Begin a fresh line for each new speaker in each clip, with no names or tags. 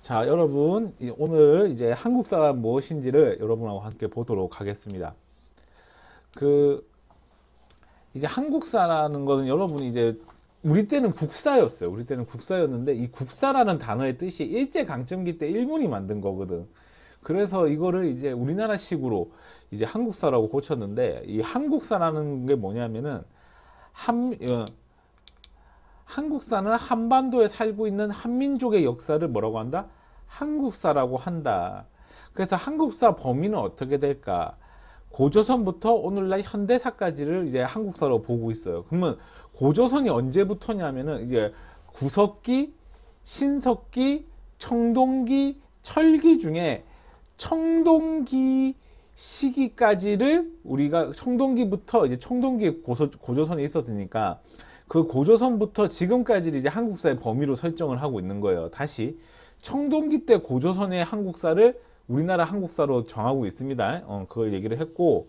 자, 여러분, 오늘 이제 한국사가 무엇인지를 여러분하고 함께 보도록 하겠습니다. 이제 한국사라는 것은 여러분이 이제 우리 때는 국사였어요. 우리 때는 국사였는데 이 국사라는 단어의 뜻이 일제강점기 때 일본이 만든 거거든. 그래서 이거를 이제 우리나라식으로 이제 한국사라고 고쳤는데 이 한국사라는 게 뭐냐면은 한국사는 한반도에 살고 있는 한민족의 역사를 뭐라고 한다? 한국사라고 한다. 그래서 한국사 범위는 어떻게 될까? 고조선부터 오늘날 현대사까지를 이제 한국사로 보고 있어요. 그러면 고조선이 언제부터냐면은 이제 구석기, 신석기, 청동기, 철기 중에 청동기 시기까지를 우리가 청동기부터 이제 청동기 고조선이 있었으니까 그 고조선부터 지금까지를 이제 한국사의 범위로 설정을 하고 있는 거예요. 다시 청동기 때 고조선의 한국사를 우리나라 한국사로 정하고 있습니다. 그걸 얘기를 했고,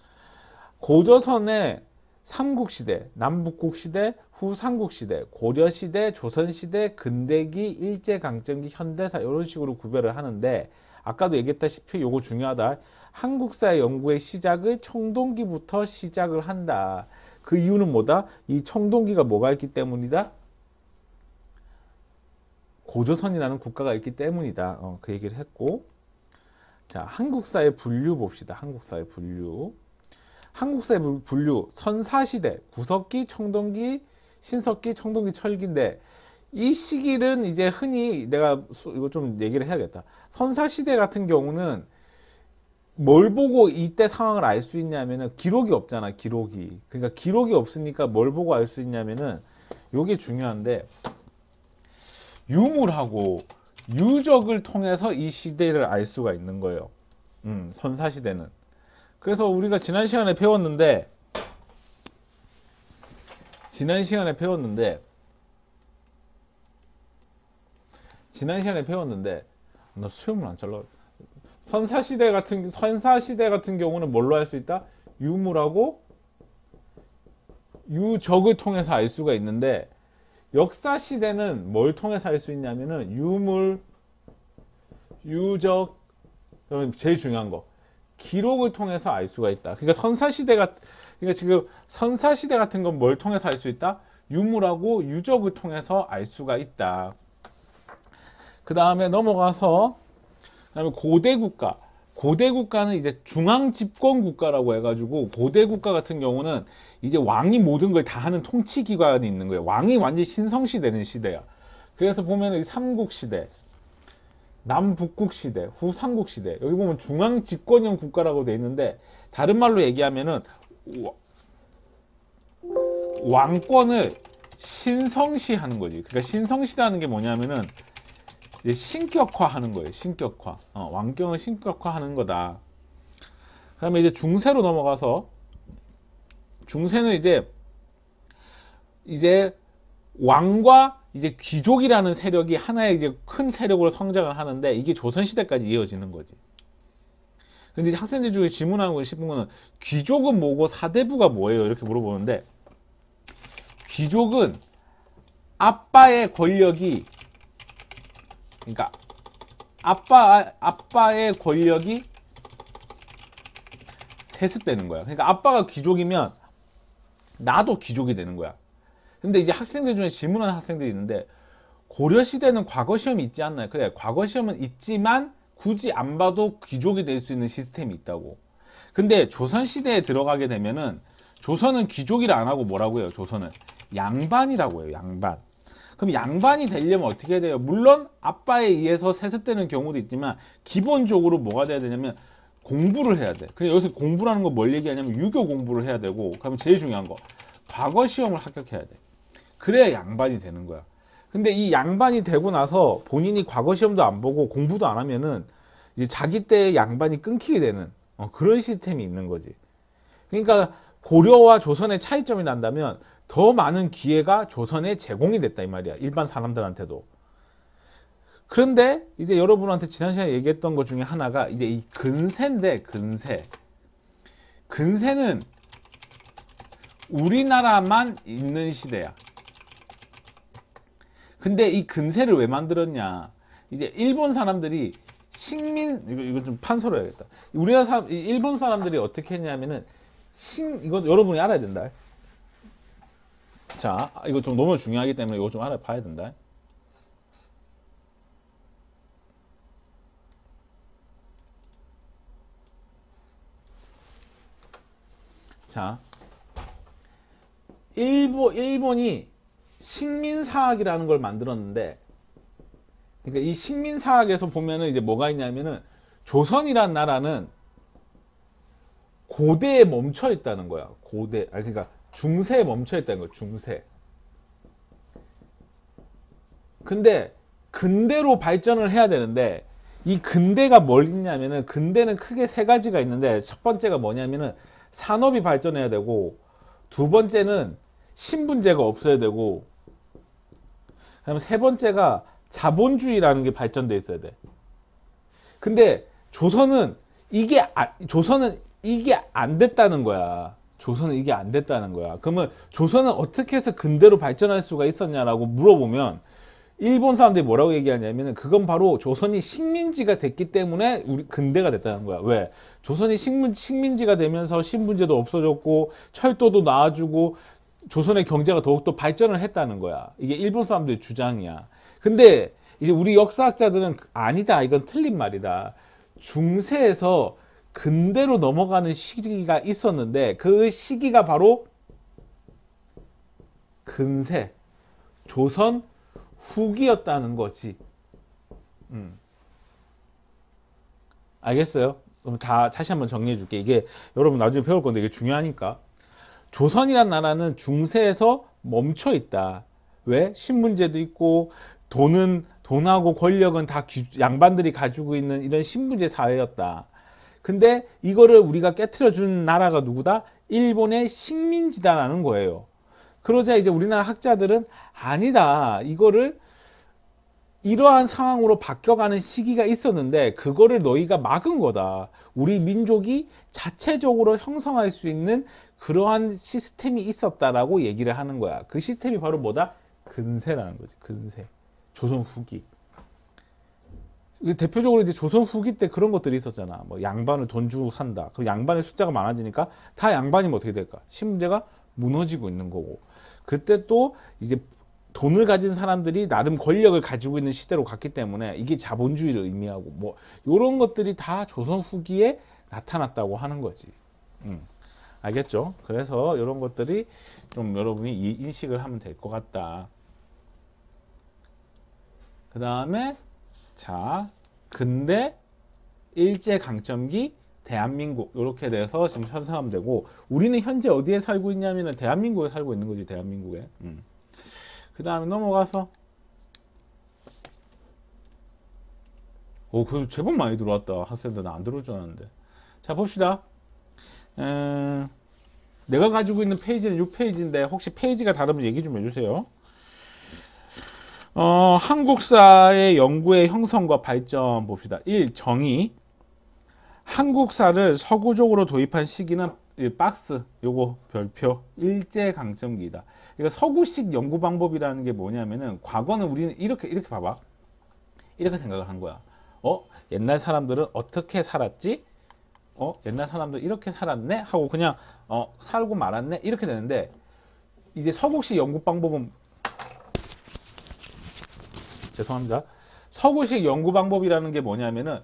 고조선의 삼국시대, 남북국시대, 후삼국시대, 고려시대, 조선시대, 근대기, 일제강점기, 현대사 이런 식으로 구별을 하는데 아까도 얘기했다시피 요거 중요하다. 한국사의 연구의 시작을 청동기부터 시작을 한다. 그 이유는 뭐다? 이 청동기가 뭐가 있기 때문이다? 고조선이라는 국가가 있기 때문이다. 그 얘기를 했고, 자, 한국사의 분류 봅시다. 한국사의 분류. 한국사의 분류, 선사시대, 구석기, 청동기, 신석기, 청동기, 철기인데 이 시기는 이제 흔히 내가 이거 좀 얘기를 해야겠다. 선사시대 같은 경우는 뭘 보고 이때 상황을 알 수 있냐면은 기록이 없잖아, 기록이. 그러니까 기록이 없으니까 뭘 보고 알 수 있냐면은 요게 중요한데 유물하고 유적을 통해서 이 시대를 알 수가 있는 거예요. 선사시대는. 그래서 우리가 지난 시간에 배웠는데 나 수염을 안 잘라. 선사시대 같은 경우는 뭘로 할 수 있다? 유물하고 유적을 통해서 알 수가 있는데 역사시대는 뭘 통해서 알 수 있냐면은 유물, 유적, 제일 중요한 거 기록을 통해서 알 수가 있다. 그러니까 지금 선사시대 같은 건 뭘 통해서 알 수 있다? 유물하고 유적을 통해서 알 수가 있다. 그 다음에 넘어가서 그다음에 고대국가. 고대국가는 이제 중앙집권국가라고 해가지고 고대국가 같은 경우는 이제 왕이 모든 걸 다 하는 통치기관이 있는 거예요. 왕이 완전히 신성시되는 시대야. 그래서 보면 삼국시대, 남북국시대, 후삼국시대 여기 보면 중앙집권형 국가라고 돼 있는데 다른 말로 얘기하면은 왕권을 신성시하는 거지. 그러니까 신성시라는 게 뭐냐면은 신격화하는 거예요. 신격화. 왕권을 신격화하는 거다. 그다음에 이제 중세로 넘어가서 중세는 이제 왕과 이제 귀족이라는 세력이 하나의 이제 큰 세력으로 성장을 하는데 이게 조선시대까지 이어지는 거지. 근데 이제 학생들 중에 질문하고 싶은 거는 귀족은 뭐고 사대부가 뭐예요? 이렇게 물어보는데 귀족은 아빠의 권력이 그러니까 아빠의 권력이 세습되는 거야. 그러니까 아빠가 귀족이면 나도 귀족이 되는 거야. 근데 이제 학생들 중에 질문하는 학생들이 있는데 고려 시대는 과거 시험이 있지 않나요? 그래, 과거 시험은 있지만 굳이 안 봐도 귀족이 될 수 있는 시스템이 있다고. 근데 조선 시대에 들어가게 되면은 조선은 귀족이라 안 하고 뭐라고 해요? 조선은 양반이라고 해요. 양반. 그럼 양반이 되려면 어떻게 돼요? 물론 아빠에 의해서 세습되는 경우도 있지만 기본적으로 뭐가 돼야 되냐면 공부를 해야 돼. 근데 여기서 공부라는 거 뭘 얘기하냐면 유교 공부를 해야 되고 그러면 제일 중요한 거 과거 시험을 합격해야 돼. 그래야 양반이 되는 거야. 근데 이 양반이 되고 나서 본인이 과거 시험도 안 보고 공부도 안 하면은 이제 자기 때의 양반이 끊기게 되는 그런 시스템이 있는 거지. 그러니까 고려와 조선의 차이점이 난다면 더 많은 기회가 조선에 제공이 됐다 이 말이야. 일반 사람들한테도. 그런데 이제 여러분한테 지난 시간에 얘기했던 것 중에 하나가 이제 이 근세인데 근세는 우리나라만 있는 시대야. 근데 이 근세를 왜 만들었냐? 이제 일본 사람들이 이거 좀 판서로 해야겠다. 우리나라 사람, 일본 사람들이 어떻게 했냐면은 이거 여러분이 알아야 된다. 자, 이거 좀 너무 중요하기 때문에 이거 좀 알아봐야 된다. 자, 일본이 식민사학이라는 걸 만들었는데, 그러니까 이 식민사학에서 보면은 이제 뭐가 있냐면은 조선이란 나라는 고대에 멈춰 있다는 거야. 그러니까 중세에 멈춰 있다는 거야. 중세. 근데 근대로 발전을 해야 되는데 이 근대가 뭘 있냐면은 근대는 크게 세 가지가 있는데 첫 번째가 뭐냐면은 산업이 발전해야 되고 두 번째는 신분제가 없어야 되고 그다음에 세 번째가 자본주의라는 게 발전돼 있어야 돼. 근데 조선은 이게 안 됐다는 거야. 조선은 이게 안 됐다는 거야. 그러면 조선은 어떻게 해서 근대로 발전할 수가 있었냐라고 물어보면 일본 사람들이 뭐라고 얘기하냐면 그건 바로 조선이 식민지가 됐기 때문에 우리 근대가 됐다는 거야. 왜? 조선이 식민지가 되면서 신분제도 없어졌고 철도도 나아지고 조선의 경제가 더욱더 발전을 했다는 거야. 이게 일본 사람들의 주장이야. 근데 이제 우리 역사학자들은 아니다. 이건 틀린 말이다. 중세에서 근대로 넘어가는 시기가 있었는데 그 시기가 바로 근세, 조선 후기였다는 거지. 알겠어요? 그럼 다시 한번 정리해 줄게. 이게 여러분 나중에 배울 건데 이게 중요하니까. 조선이란 나라는 중세에서 멈춰 있다. 왜? 신분제도 있고 돈하고 권력은 다 양반들이 가지고 있는 이런 신분제 사회였다. 근데 이거를 우리가 깨트려 준 나라가 누구다? 일본의 식민지다라는 거예요. 그러자 이제 우리나라 학자들은 아니다. 이거를 이러한 상황으로 바뀌어가는 시기가 있었는데 그거를 너희가 막은 거다. 우리 민족이 자체적으로 형성할 수 있는 그러한 시스템이 있었다라고 얘기를 하는 거야. 그 시스템이 바로 뭐다? 근세라는 거지. 근세. 조선 후기. 대표적으로 이제 조선 후기 때 그런 것들이 있었잖아. 뭐 양반을 돈 주고 산다. 그럼 양반의 숫자가 많아지니까 다 양반이면 어떻게 될까? 신분제가 무너지고 있는 거고. 그때 또 이제 돈을 가진 사람들이 나름 권력을 가지고 있는 시대로 갔기 때문에 이게 자본주의를 의미하고 뭐 이런 것들이 다 조선 후기에 나타났다고 하는 거지. 알겠죠? 그래서 이런 것들이 좀 여러분이 인식을 하면 될 것 같다. 그 다음에 자, 근대, 일제강점기, 대한민국 이렇게 돼서 지금 편성하면 되고 우리는 현재 어디에 살고 있냐면 대한민국에 살고 있는 거지. 대한민국에. 그 다음에 넘어가서 그래도 제법 많이 들어왔다. 학생들 나 안 들어올 줄 알았는데. 자, 봅시다. 내가 가지고 있는 페이지는 6페이지인데 혹시 페이지가 다르면 얘기 좀 해주세요. 한국사의 연구의 형성과 발전 봅시다. 1. 정의. 한국사를 서구적으로 도입한 시기는 박스, 요거 별표, 일제강점기이다. 그러니까 서구식 연구 방법이라는 게 뭐냐면은 과거는 우리는 이렇게 봐봐. 이렇게 생각을 한 거야. 옛날 사람들은 어떻게 살았지? 옛날 사람들 이렇게 살았네? 하고 그냥 살고 말았네? 이렇게 되는데 이제 서구식 연구 방법은 죄송합니다. 서구식 연구 방법이라는 게 뭐냐면은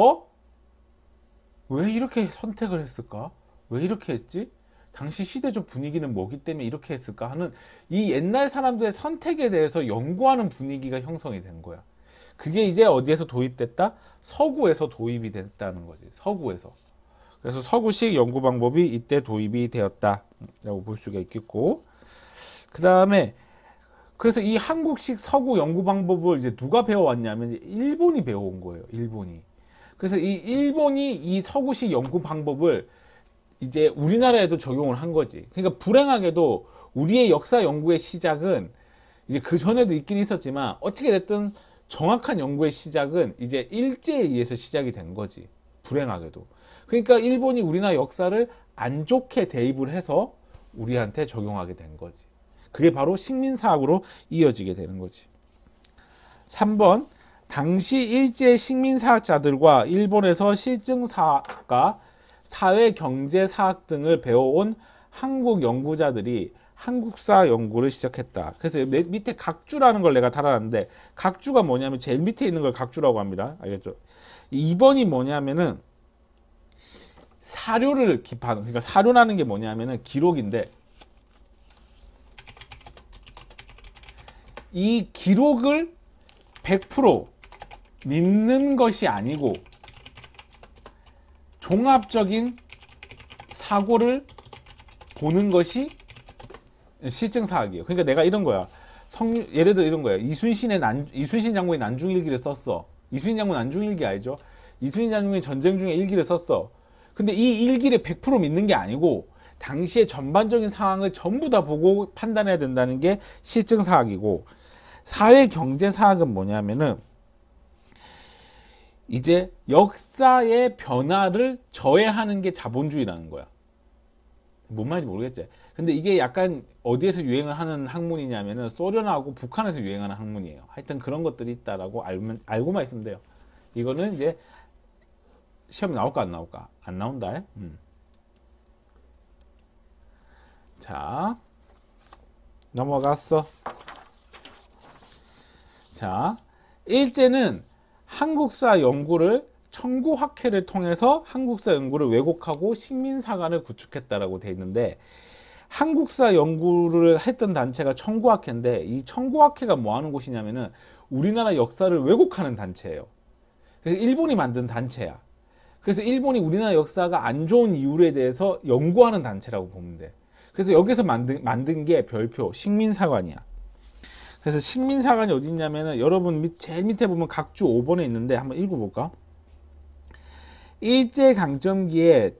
왜 이렇게 선택을 했을까? 왜 이렇게 했지? 당시 시대적 분위기는 뭐기 때문에 이렇게 했을까 하는 이 옛날 사람들의 선택에 대해서 연구하는 분위기가 형성이 된 거야. 그게 이제 어디에서 도입됐다? 서구에서 도입이 됐다는 거지. 서구에서. 그래서 서구식 연구 방법이 이때 도입이 되었다라고 볼 수가 있겠고, 그 다음에 그래서 이 한국식 서구 연구 방법을 이제 누가 배워왔냐면 일본이 배워온 거예요. 일본이. 그래서 이 일본이 이 서구식 연구 방법을 이제 우리나라에도 적용을 한 거지. 그러니까 불행하게도 우리의 역사 연구의 시작은 이제 그 전에도 있긴 있었지만 어떻게 됐든 정확한 연구의 시작은 이제 일제에 의해서 시작이 된 거지. 불행하게도. 그러니까 일본이 우리나라 역사를 안 좋게 대입을 해서 우리한테 적용하게 된 거지. 그게 바로 식민사학으로 이어지게 되는 거지. 3번 당시 일제 식민사학자들과 일본에서 실증사학과 사회경제사학 등을 배워온 한국 연구자들이 한국사 연구를 시작했다. 그래서 밑에 각주라는 걸 내가 달아놨는데, 각주가 뭐냐면 제일 밑에 있는 걸 각주라고 합니다. 알겠죠? 2번이 뭐냐면은 사료를 기파하는, 그러니까 사료라는 게 뭐냐면은 기록인데, 이 기록을 100% 믿는 것이 아니고 종합적인 사고를 보는 것이 실증사학이에요. 그러니까 내가 이런 거야. 예를 들어 이런 거야. 이순신 장군이 난중일기를 썼어. 이순신 장군 난중일기 알죠? 이순신 장군이 전쟁 중에 일기를 썼어. 근데 이 일기를 100% 믿는 게 아니고 당시의 전반적인 상황을 전부 다 보고 판단해야 된다는 게 실증사학이고, 사회경제사학은 뭐냐면은 이제 역사의 변화를 저해하는 게 자본주의라는 거야. 뭔 말인지 모르겠지? 근데 이게 약간 어디에서 유행을 하는 학문이냐면은 소련하고 북한에서 유행하는 학문이에요. 하여튼 그런 것들이 있다라고 알고만 있으면 돼요. 이거는 이제 시험에 나올까 안 나올까? 안 나온다. 자, 넘어갔어. 자, 일제는 한국사 연구를 청구학회를 통해서 한국사 연구를 왜곡하고 식민사관을 구축했다라고 돼 있는데, 한국사 연구를 했던 단체가 청구학회인데, 이 청구학회가 뭐 하는 곳이냐면은 우리나라 역사를 왜곡하는 단체예요. 그래서 일본이 만든 단체야. 그래서 일본이 우리나라 역사가 안 좋은 이유에 대해서 연구하는 단체라고 보면 돼. 그래서 여기서 만든 게 별표 식민사관이야. 그래서 식민사관이 어디 있냐면은 여러분 제일 밑에 보면 각주 5번에 있는데 한번 읽어볼까? 일제강점기에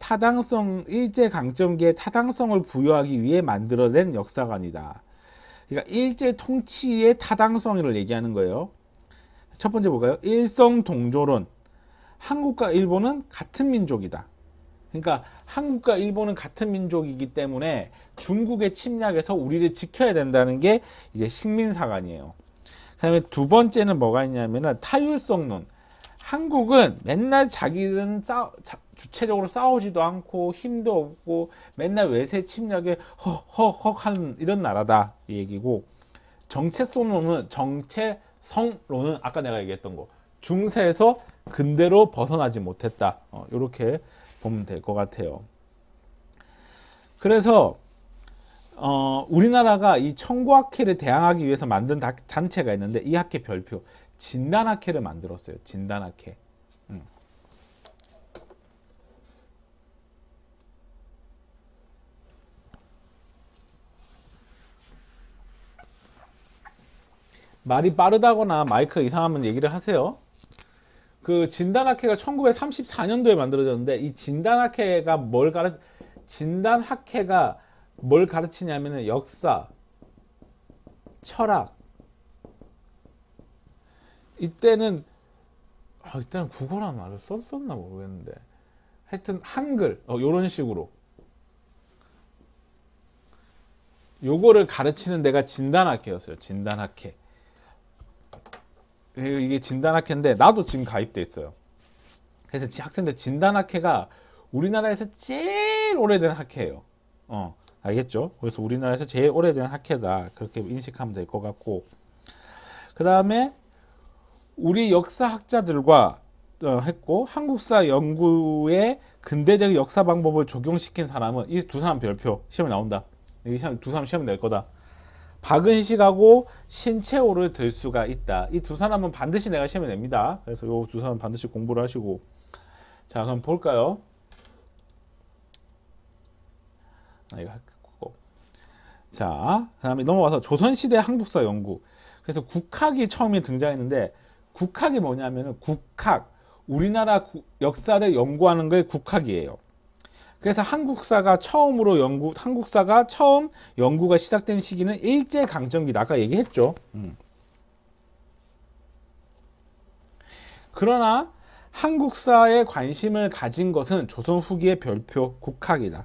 타당성을 부여하기 위해 만들어낸 역사관이다. 그러니까 일제 통치의 타당성을 얘기하는 거예요. 첫 번째 볼까요? 일성동조론. 한국과 일본은 같은 민족이다. 그러니까 한국과 일본은 같은 민족이기 때문에 중국의 침략에서 우리를 지켜야 된다는 게 이제 식민사관이에요. 그다음에 두 번째는 뭐가 있냐면은 타율성론. 한국은 맨날 자기는 주체적으로 싸우지도 않고 힘도 없고 맨날 외세 침략에 헉헉헉 하는 이런 나라다 이 얘기고, 정체성론은 아까 내가 얘기했던 거, 중세에서 근대로 벗어나지 못했다. 이렇게 보면 될 것 같아요. 그래서 우리나라가 이 청구학회를 대항하기 위해서 만든 단체가 있는데, 이 학회 별표 진단학회를 만들었어요. 진단학회. 말이 빠르다거나 마이크가 이상하면 얘기를 하세요. 그 진단학회가 1934년도에 만들어졌는데, 이 진단학회가 뭘 가르치냐면은 역사, 철학. 이때는 국어라는 말을 썼었나 모르겠는데, 하여튼 한글 요런 식으로 요거를 가르치는 데가 진단학회였어요. 진단학회. 이게 진단학회인데 나도 지금 가입돼 있어요. 그래서 학생들 진단학회가 우리나라에서 제일 오래된 학회예요. 알겠죠? 그래서 우리나라에서 제일 오래된 학회다, 그렇게 인식하면 될 것 같고, 그 다음에 우리 역사학자들과 했고, 한국사 연구에 근대적 역사 방법을 적용시킨 사람은 이 두 사람 별표 시험에 나온다. 이 두 사람 시험에 낼 거다. 박은식하고 신채호를 들 수가 있다. 이 두 사람은 반드시 내가 시험에 냅니다. 그래서 이 두 사람 반드시 공부를 하시고. 자, 그럼 볼까요? 이거 할거. 자, 그다음에 넘어와서 조선시대 한국사 연구. 그래서 국학이 처음에 등장했는데, 국학이 뭐냐면은 우리나라 역사를 연구하는 게 국학이에요. 그래서 한국사가 처음 연구가 시작된 시기는 일제강점기다. 아까 얘기했죠. 그러나 한국사에 관심을 가진 것은 조선 후기의 별표 국학이다.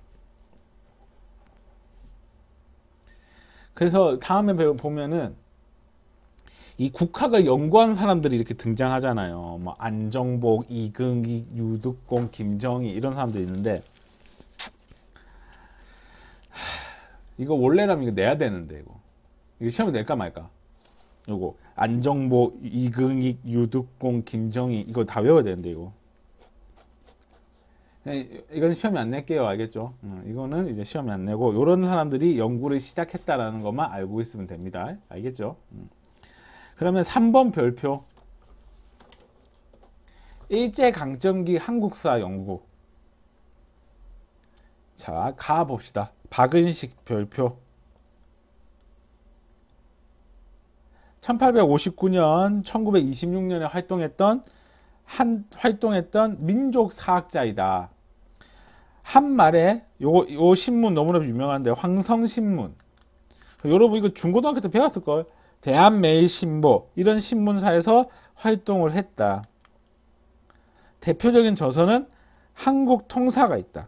그래서 다음에 보면은 이 국학을 연구한 사람들이 이렇게 등장하잖아요. 뭐 안정복, 이근익, 유득공, 김정희 이런 사람들이 있는데 이거 원래라면 이거 내야 되는데 이거 시험에 낼까 말까? 요거 안정복, 이근익, 유득공, 김정희 이거 다 외워야 되는데 이건 시험에 안 낼게요. 알겠죠? 이거는 이제 시험에 안 내고 이런 사람들이 연구를 시작했다라는 것만 알고 있으면 됩니다. 알겠죠? 그러면 3번 별표 일제강점기 한국사 연구. 자, 가봅시다. 박은식 별표 1859년 1926년에 활동했던 민족사학자이다. 한말에 요 신문 너무나 유명한데 황성신문. 여러분 이거 중고등학교 때 배웠을걸? 대한매일신보 이런 신문사에서 활동을 했다. 대표적인 저서는 한국통사가 있다.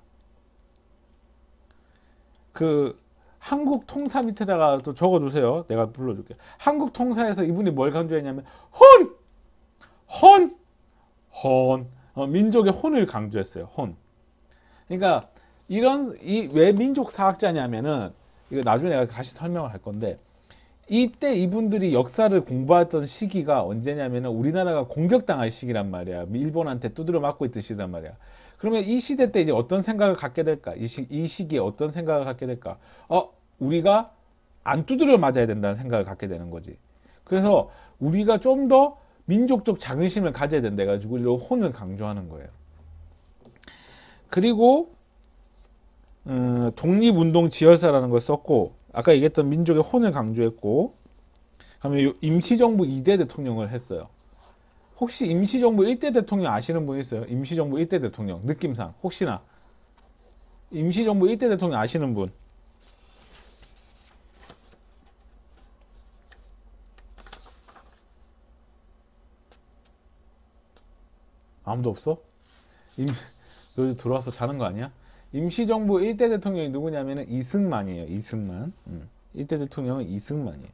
그 한국통사 밑에다가 또 적어두세요. 내가 불러줄게. 한국통사에서 이분이 뭘 강조했냐면 혼! 민족의 혼을 강조했어요. 혼. 그러니까 왜 민족사학자냐면은 이거 나중에 내가 다시 설명을 할 건데 이때 이분들이 역사를 공부했던 시기가 언제냐면은 우리나라가 공격당할 시기란 말이야. 일본한테 두드려 맞고 있던 시기란 말이야. 그러면 이 시대 때 이제 어떤 생각을 갖게 될까? 이 시기에 어떤 생각을 갖게 될까? 우리가 안 두드려 맞아야 된다는 생각을 갖게 되는 거지. 그래서 우리가 좀 더 민족적 자긍심을 가져야 된다 해가지고 이 혼을 강조하는 거예요. 그리고 독립운동 지열사라는 걸 썼고 아까 얘기했던 민족의 혼을 강조했고 그러면 임시정부 2대 대통령을 했어요. 혹시 임시정부 1대 대통령 아시는 분 있어요? 임시정부 1대 대통령 느낌상 혹시나 임시정부 1대 대통령 아시는 분? 아무도 없어? 여기 들어와서 자는 거 아니야? 임시정부 1대 대통령이 누구냐면 이승만이에요. 이승만. 1대 대통령은 이승만이에요.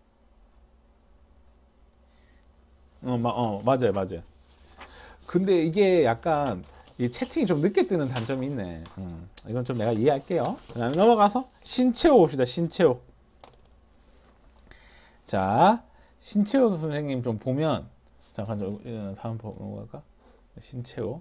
맞아요. 근데 이게 약간 이 채팅이 좀 늦게 뜨는 단점이 있네. 이건 좀 내가 이해할게요. 그 다음에 넘어가서 신채호 봅시다. 신채호. 자, 신채호 선생님 좀 보면 잠깐 다음 넘어갈까? 신채호.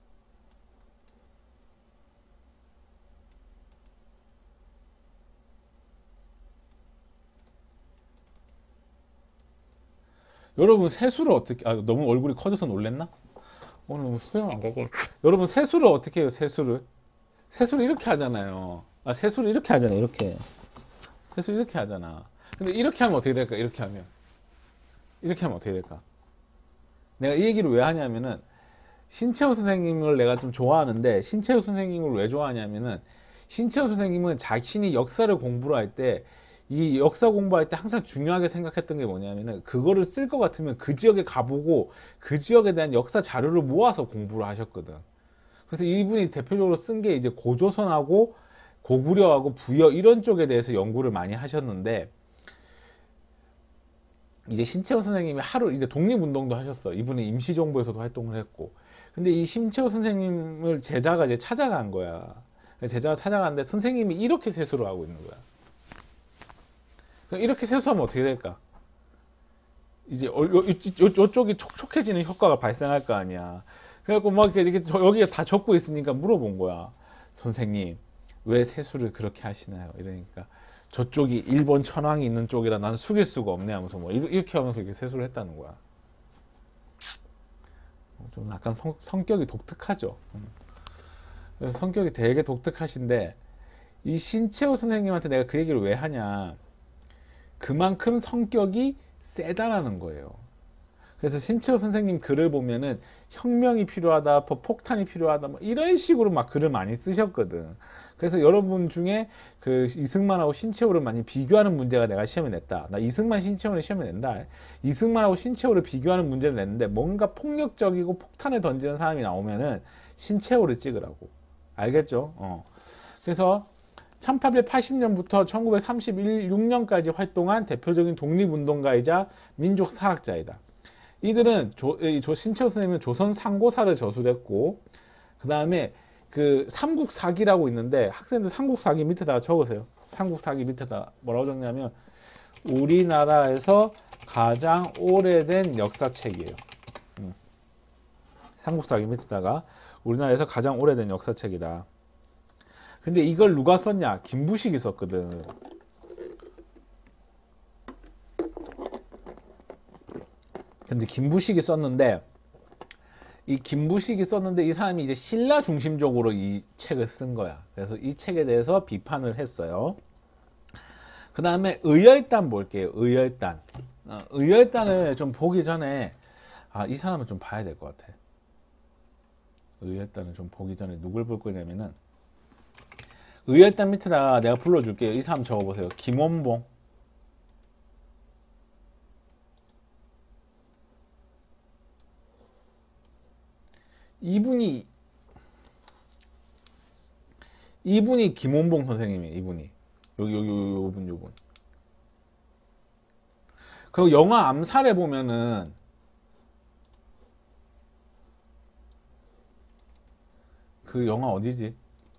여러분 세수를 어떻게 너무 얼굴이 커져서 놀랬나? 오늘 너무 수영 안 가고 여러분 세수를 어떻게 해요? 세수를 이렇게 하잖아요. 세수를 이렇게 하잖아요. 이렇게 세수를 이렇게 하잖아. 근데 이렇게 하면 어떻게 될까? 이렇게 하면 어떻게 될까? 내가 이 얘기를 왜 하냐면은 신채호 선생님을 내가 좀 좋아하는데 신채호 선생님을 왜 좋아하냐면은 신채호 선생님은 자신이 역사를 공부를 할 때 이 역사 공부할 때 항상 중요하게 생각했던 게 뭐냐면은 그거를 쓸 것 같으면 그 지역에 가보고 그 지역에 대한 역사 자료를 모아서 공부를 하셨거든. 그래서 이분이 대표적으로 쓴 게 이제 고조선하고 고구려하고 부여 이런 쪽에 대해서 연구를 많이 하셨는데 이제 신채호 선생님이 하루 이제 독립운동도 하셨어. 이분은 임시정부에서도 활동을 했고. 근데 이 신채호 선생님을 제자가 이제 찾아간 거야. 제자가 찾아갔는데 선생님이 이렇게 세수를 하고 있는 거야. 이렇게 세수하면 어떻게 될까? 이제 이쪽이 촉촉해지는 효과가 발생할 거 아니야. 그래갖고 막 이렇게 여기가 다 적고 있으니까 물어본 거야. 선생님, 왜 세수를 그렇게 하시나요? 이러니까 저쪽이 일본 천황이 있는 쪽이라 난 숙일 수가 없네 하면서 뭐 이렇게 하면서 이렇게 세수를 했다는 거야. 좀 약간 성격이 독특하죠. 그래서 성격이 되게 독특하신데 이 신채호 선생님한테 내가 그 얘기를 왜 하냐? 그만큼 성격이 세다라는 거예요. 그래서 신채호 선생님 글을 보면은 혁명이 필요하다, 폭탄이 필요하다, 뭐 이런 식으로 막 글을 많이 쓰셨거든. 그래서 여러분 중에 그 이승만하고 신채호를 많이 비교하는 문제가 내가 시험에 냈다. 나 이승만, 신채호는 시험에 낸다. 이승만하고 신채호를 비교하는 문제를 냈는데 뭔가 폭력적이고 폭탄을 던지는 사람이 나오면은 신채호를 찍으라고. 알겠죠? 그래서 1880년부터 1936년까지 활동한 대표적인 독립운동가이자 민족사학자이다. 이들은 신채호 선생님은 조선 상고사를 저술했고, 그 다음에 그 삼국사기라고 있는데 학생들 삼국사기 밑에다가 적으세요. 삼국사기 밑에다 뭐라고 적냐면 우리나라에서 가장 오래된 역사책이에요. 삼국사기 밑에다가 우리나라에서 가장 오래된 역사책이다. 근데 이걸 누가 썼냐? 김부식이 썼거든. 근데 김부식이 썼는데 이 사람이 이제 신라 중심적으로 이 책을 쓴 거야. 그래서 이 책에 대해서 비판을 했어요. 그 다음에 의열단 볼게요. 의열단. 의열단을 좀 보기 전에 이 사람을 좀 봐야 될 것 같아. 의열단을 좀 보기 전에 누굴 볼 거냐면은 의열단 밑에다가 내가 불러줄게요. 이 사람 적어보세요. 김원봉. 이분이 김원봉 선생님이에요. 이분이 요분. 그리고 영화 암살에 보면은 그 영화 어디지?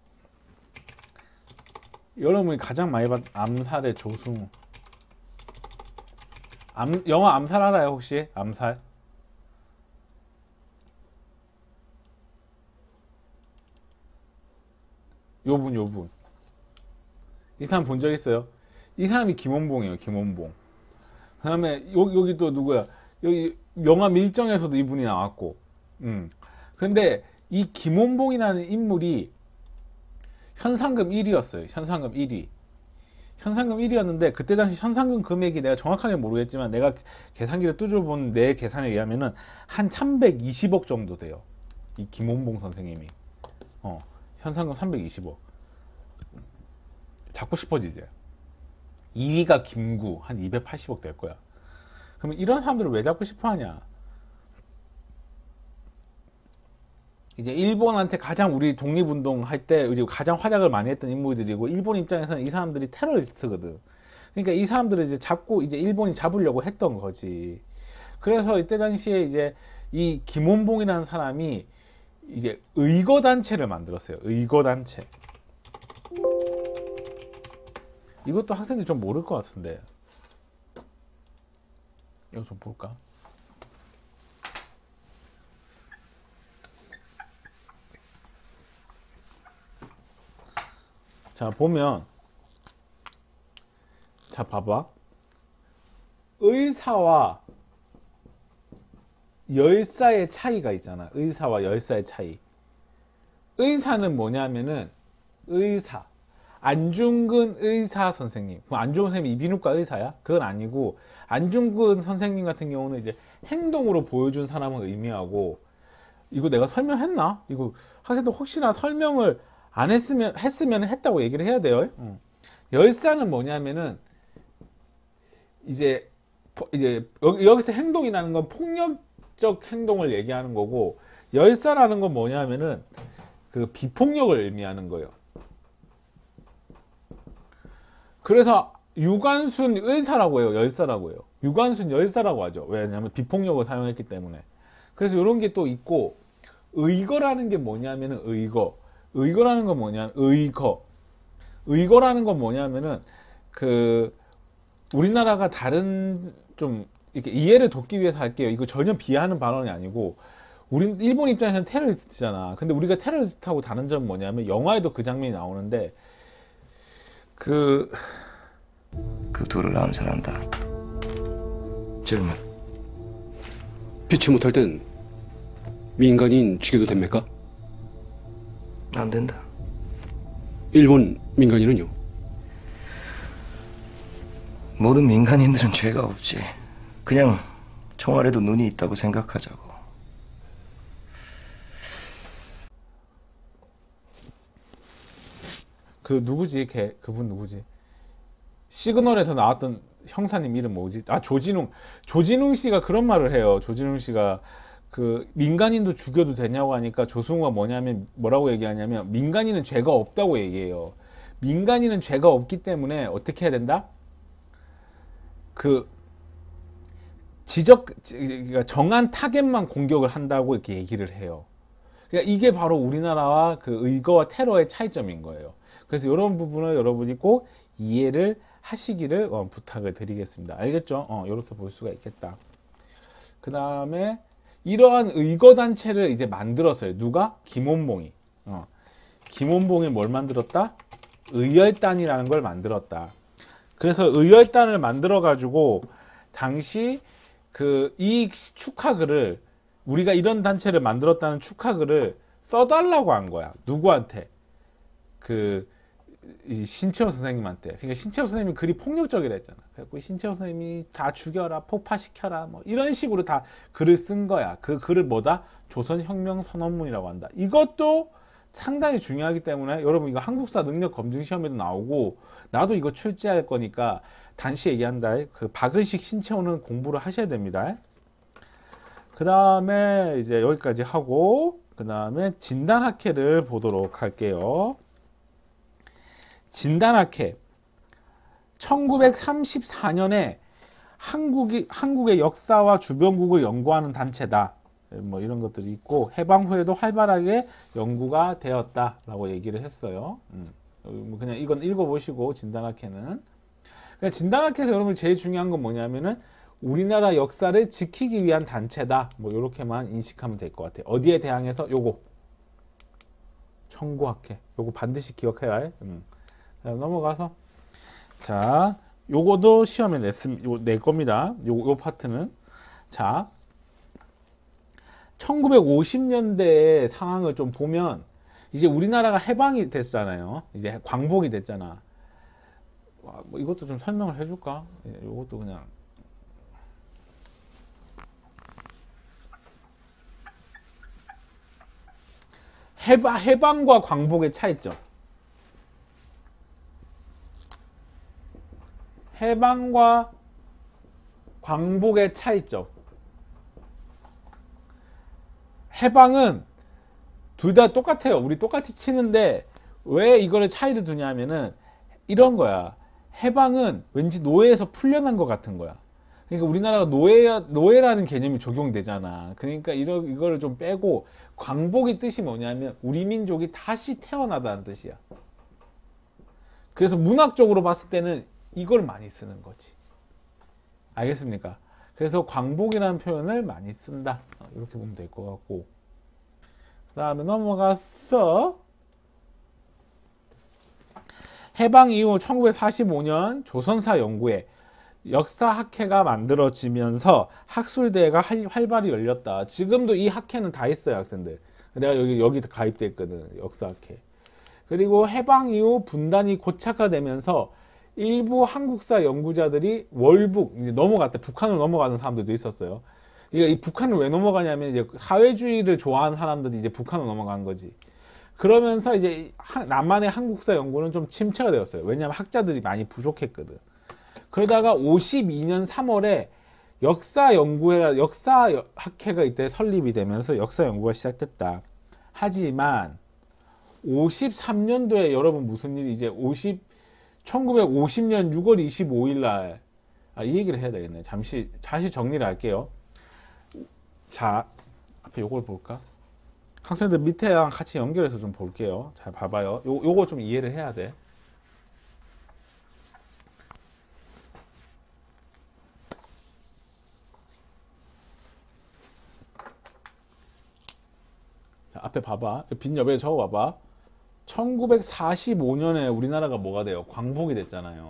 여러분이 가장 많이 봤 암살의 조승우. 영화 암살 알아요 혹시? 암살? 요분. 이 사람 본 적 있어요? 이 사람이 김원봉이에요. 김원봉. 그 다음에 여기 또 누구야? 여기 영화 밀정에서도 이분이 나왔고. 근데 이 김원봉이라는 인물이 현상금 1위였어요. 현상금 1위. 현상금 1위였는데 그때 당시 현상금 금액이 내가 정확하게 모르겠지만 내가 계산기를 두드려본 내 계산에 의하면은 한 320억 정도 돼요. 이 김원봉 선생님이. 현상금 320억. 잡고 싶어지지. 2위가 김구 한 280억 될 거야. 그러면 이런 사람들을 왜 잡고 싶어 하냐? 이제 일본한테 가장 우리 독립운동 할 때 이제 가장 활약을 많이 했던 인물들이고 일본 입장에서는 이 사람들이 테러리스트거든. 그러니까 이 사람들을 이제 잡고 이제 일본이 잡으려고 했던 거지. 그래서 이때 당시에 이제 이 김원봉이라는 사람이 이제 의거단체를 만들었어요. 의거단체. 이것도 학생들이 좀 모를 것 같은데. 이거 좀 볼까? 자, 보면, 자, 봐봐. 의사와 열사의 차이가 있잖아. 의사와 열사의 차이. 의사는 뭐냐면은, 의사. 안중근 의사 선생님. 그럼 안중근 선생님이 이비인후과 의사야? 그건 아니고, 안중근 선생님 같은 경우는 이제 행동으로 보여준 사람을 의미하고, 이거 내가 설명했나? 이거 학생들 혹시나 설명을 안 했으면 했다고 얘기를 해야 돼요. 열사는 뭐냐면은, 이제 여기서 행동이라는 건 폭력적 행동을 얘기하는 거고, 열사라는 건 뭐냐면은, 그 비폭력을 의미하는 거예요. 그래서 유관순 의사라고 해요. 열사라고 해요. 유관순 열사라고 하죠. 왜냐하면 비폭력을 사용했기 때문에. 그래서 이런 게 또 있고, 의거라는 게 뭐냐면은 의거라는 건 뭐냐면 의거라는 건 뭐냐면은 그 우리나라가 다른 좀 이렇게 이해를 돕기 위해서 할게요. 이거 전혀 비하하는 발언이 아니고 일본 입장에서는 테러리스트잖아. 근데 우리가 테러리스트하고 다른 점은 뭐냐면 영화에도 그 장면이 나오는데 그
둘을 암살한다. 질문.
피치 못할 땐 민간인 죽여도 됩니까?
안 된다.
일본 민간인은요?
모든 민간인들은 죄가 없지. 그냥 총알에도 눈이 있다고 생각하자고.
그 누구지? 그분 누구지? 시그널에서 나왔던 형사님 이름 뭐지? 조진웅 씨가 그런 말을 해요. 조진웅 씨가 그 민간인도 죽여도 되냐고 하니까 조승우가 뭐라고 얘기하냐면 민간인은 죄가 없다고 얘기해요. 민간인은 죄가 없기 때문에 어떻게 해야 된다? 그 그러니까 정한 타겟만 공격을 한다고 이렇게 얘기를 해요. 그러니까 이게 바로 우리나라와 그 의거와 테러의 차이점인 거예요. 그래서 이런 부분을 여러분이 꼭 이해를 하시기를 부탁을 드리겠습니다. 알겠죠? 이렇게 볼 수가 있겠다. 그 다음에 이러한 의거단체를 이제 만들었어요. 누가? 김원봉이. 김원봉이 뭘 만들었다? 의열단이라는 걸 만들었다. 그래서 의열단을 만들어 가지고 당시 그 이 축하글을 우리가 이런 단체를 만들었다는 축하글을 써달라고 한 거야. 누구한테? 이 신채호 선생님한테. 그러니까 신채호 선생님이 글이 폭력적이라 했잖아. 그래서 신채호 선생님이 다 죽여라, 폭파시켜라, 뭐 이런 식으로 다 글을 쓴 거야. 그 글을 뭐다? 조선혁명선언문이라고 한다. 이것도 상당히 중요하기 때문에 여러분 이거 한국사 능력 검증 시험에도 나오고 나도 이거 출제할 거니까 단시 얘기한다. 그 박은식, 신채호는 공부를 하셔야 됩니다. 그 다음에 이제 여기까지 하고 그 다음에 진단학회를 보도록 할게요. 진단학회 1934년에 한국의 역사와 주변국을 연구하는 단체다. 뭐 이런 것들이 있고 해방 후에도 활발하게 연구가 되었다라고 얘기를 했어요. 그냥 이건 읽어보시고 진단학회는 진단학회에서 여러분 제일 중요한 건 뭐냐면은 우리나라 역사를 지키기 위한 단체다. 뭐 이렇게만 인식하면 될 것 같아요. 어디에 대항해서 요거 청구학회 요거 반드시 기억해야 해. 자, 넘어가서 자 요거도 시험에 낼 겁니다. 요 파트는 자 1950년대의 상황을 좀 보면 이제 우리나라가 해방이 됐잖아요. 이제 광복이 됐잖아. 뭐 이것도 좀 설명을 해줄까? 이것도 그냥 해방과 광복의 차이점. 해방과 광복의 차이점. 해방은 둘 다 똑같아요. 우리 똑같이 치는데 왜 이거를 차이를 두냐면은 이런 거야. 해방은 왠지 노예에서 풀려난 것 같은 거야. 그러니까 우리나라가 노예라는 개념이 적용되잖아. 그러니까 이거를 좀 빼고 광복의 뜻이 뭐냐면 우리 민족이 다시 태어나다는 뜻이야. 그래서 문학적으로 봤을 때는 이걸 많이 쓰는 거지. 알겠습니까? 그래서 광복이라는 표현을 많이 쓴다. 이렇게 보면 될 것 같고 그 다음에 넘어가서 해방 이후 1945년 조선사 연구회 역사학회가 만들어지면서 학술대회가 활발히 열렸다. 지금도 이 학회는 다 있어요, 학생들. 내가 여기 가입돼 있거든, 역사학회. 그리고 해방 이후 분단이 고착화되면서 일부 한국사 연구자들이 월북, 이제 넘어갔다. 북한으로 넘어가는 사람들도 있었어요. 이 북한을 왜 넘어가냐면 이제 사회주의를 좋아하는 사람들이 이제 북한으로 넘어간 거지. 그러면서 이제 남한의 한국사 연구는 좀 침체가 되었어요. 왜냐하면 학자들이 많이 부족했거든. 그러다가 52년 3월에 역사학회가 이때 설립이 되면서 역사 연구가 시작됐다. 하지만 53년도에 여러분 무슨 일이 이제 1950년 6월 25일 날 이 얘기를 해야 되겠네. 다시 정리를 할게요. 자, 앞에 요걸 볼까? 학생들 밑에랑 같이 연결해서 좀 볼게요. 잘 봐봐요. 요거 좀 이해를 해야 돼. 자, 앞에 봐봐. 빈 옆에 적어 봐봐. 1945년에 우리나라가 뭐가 돼요? 광복이 됐잖아요.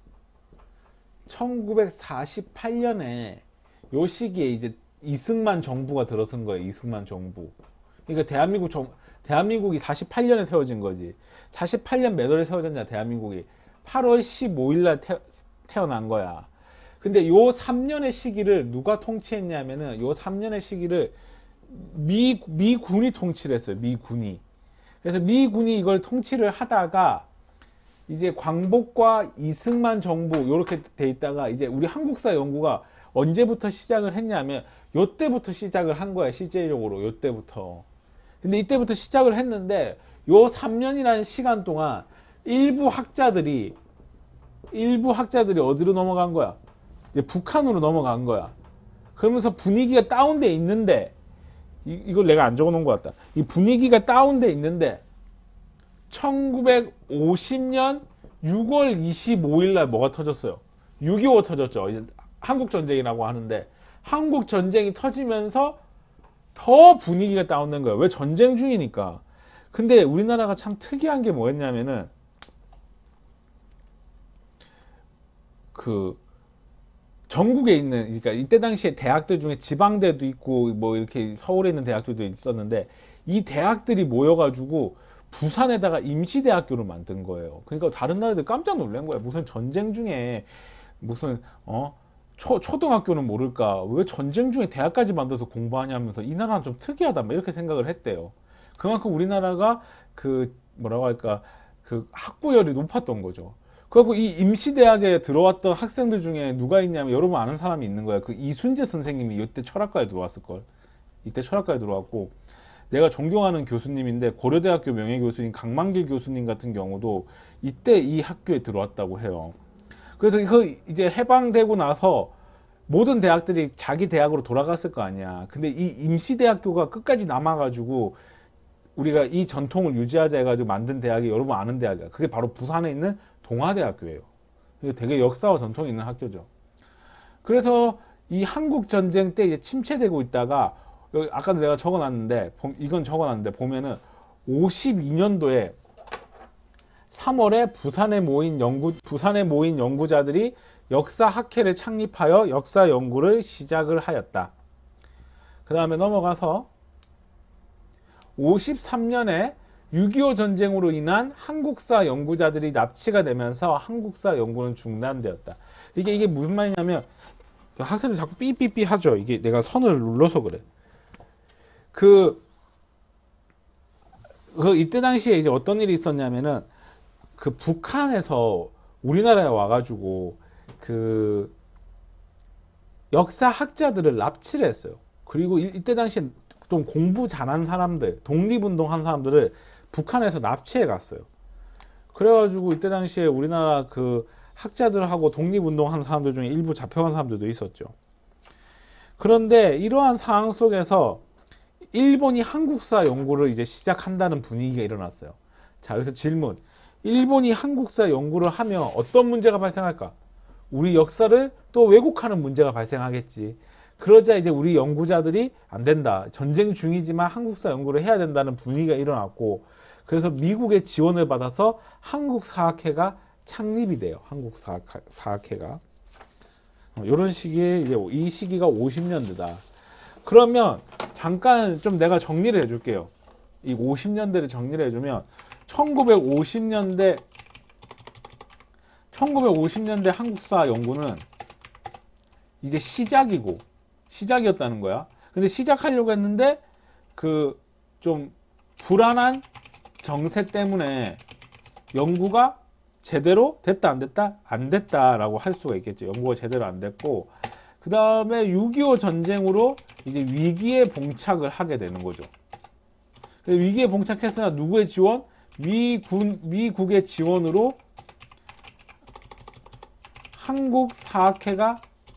1948년에 요 시기에 이제 이승만 정부가 들어선 거예요. 이승만 정부. 그러니까 대한민국이 48년에 세워진 거지. 48년 몇 월에 세워졌냐, 대한민국이. 8월 15일 날 태어난 거야. 근데 요 3년의 시기를 누가 통치했냐면은 요 3년의 시기를 미군이 통치를 했어요. 미군이. 그래서 미군이 이걸 통치를 하다가 이제 광복과 이승만 정부 이렇게 돼 있다가 이제 우리 한국사 연구가 언제부터 시작을 했냐면 요때부터 시작을 한 거야. 실제적으로 요때부터. 근데 이때부터 시작을 했는데 요 3년이라는 시간 동안 일부 학자들이 어디로 넘어간 거야? 이제 북한으로 넘어간 거야. 그러면서 분위기가 다운돼 있는데 이걸 내가 안 적어 놓은 것 같다. 이 분위기가 다운돼 있는데 1950년 6월 25일 날 뭐가 터졌어요? 6.25 터졌죠. 이제 한국 전쟁이라고 하는데 한국 전쟁이 터지면서 더 분위기가 다운된 거예요. 왜? 전쟁 중이니까. 근데 우리나라가 참 특이한 게 뭐였냐면은 그 전국에 있는, 그러니까 이때 당시에 대학들 중에 지방대도 있고 뭐 이렇게 서울에 있는 대학들도 있었는데 이 대학들이 모여가지고 부산에다가 임시대학교를 만든 거예요. 그러니까 다른 나라들 깜짝 놀란 거야. 무슨 전쟁 중에 무슨 초등학교는 모를까 왜 전쟁 중에 대학까지 만들어서 공부하냐면서 이 나라는 좀 특이하다 막 이렇게 생각을 했대요. 그만큼 우리나라가 그 뭐라고 할까 그 학구열이 높았던 거죠. 그리고 이 임시대학에 들어왔던 학생들 중에 누가 있냐면 여러분 아는 사람이 있는 거야. 그 이순재 선생님이 이때 철학과에 들어왔을 걸. 이때 철학과에 들어왔고 내가 존경하는 교수님인데 고려대학교 명예교수인 강만길 교수님 같은 경우도 이때 이 학교에 들어왔다고 해요. 그래서 그 이제 해방되고 나서 모든 대학들이 자기 대학으로 돌아갔을 거 아니야. 근데 이 임시대학교가 끝까지 남아가지고 우리가 이 전통을 유지하자 해가지고 만든 대학이 여러분 아는 대학이야. 그게 바로 부산에 있는 동아대학교예요. 이게 되게 역사와 전통이 있는 학교죠. 그래서 이 한국 전쟁 때 이제 침체되고 있다가 여기 아까도 내가 적어놨는데 이건 적어놨는데 보면은 52년도에 3월에 부산에 모인 연구자들이 역사학회를 창립하여 역사 연구를 시작을 하였다. 그 다음에 넘어가서 53년에 6.25 전쟁으로 인한 한국사 연구자들이 납치가 되면서 한국사 연구는 중단되었다. 이게 무슨 말이냐면 학생들이 자꾸 삐삐삐 하죠. 이게 내가 선을 눌러서 그래. 이때 당시에 이제 어떤 일이 있었냐면은 그 북한에서 우리나라에 와가지고 그 역사학자들을 납치를 했어요. 그리고 이때 당시에 좀 공부 잘한 사람들, 독립운동한 사람들을 북한에서 납치해 갔어요. 그래가지고 이때 당시에 우리나라 그 학자들하고 독립운동한 사람들 중에 일부 잡혀간 사람들도 있었죠. 그런데 이러한 상황 속에서 일본이 한국사 연구를 이제 시작한다는 분위기가 일어났어요. 자, 여기서 질문. 일본이 한국사 연구를 하면 어떤 문제가 발생할까? 우리 역사를 또 왜곡하는 문제가 발생하겠지. 그러자 이제 우리 연구자들이 안 된다. 전쟁 중이지만 한국사 연구를 해야 된다는 분위기가 일어났고, 그래서 미국의 지원을 받아서 한국사학회가 창립이 돼요. 한국사학회가. 이런 시기에 이제 이 시기가 50년대다. 그러면 잠깐 좀 내가 정리를 해줄게요. 이 50년대를 정리를 해주면 1950년대 한국사 연구는 이제 시작이었다는 거야. 근데 시작하려고 했는데 그 좀 불안한 정세 때문에 연구가 제대로 됐다 안 됐다? 안 됐다라고 할 수가 있겠죠. 연구가 제대로 안 됐고, 그 다음에 6.25 전쟁으로 이제 위기에 봉착을 하게 되는 거죠. 위기에 봉착했으나 누구의 지원? 미국의 지원으로 한국사학회가